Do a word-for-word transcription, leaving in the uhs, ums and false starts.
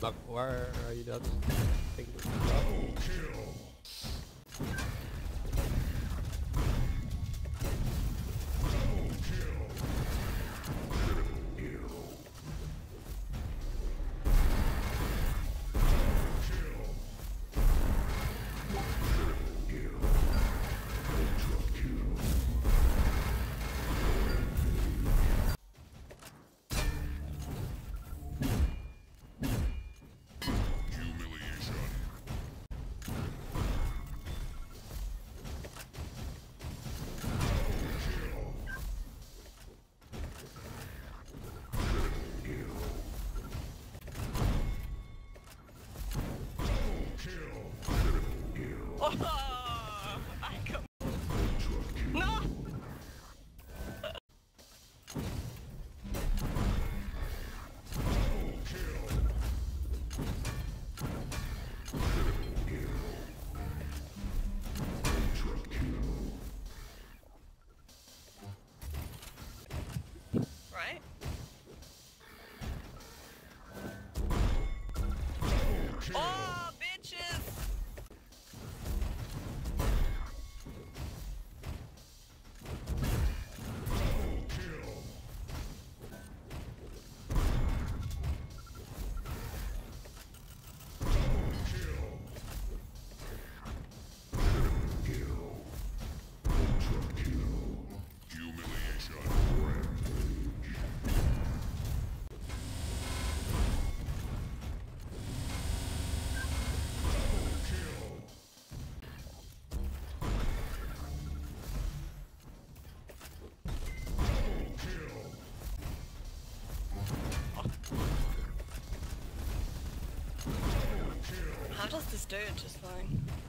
Fuck, why are you not thinking double kill? Double kill. Triple kill. Double kill. Triple kill. Ultra kill. Oh, I come. No. Right? Oh, bitches! How does this do it just fine?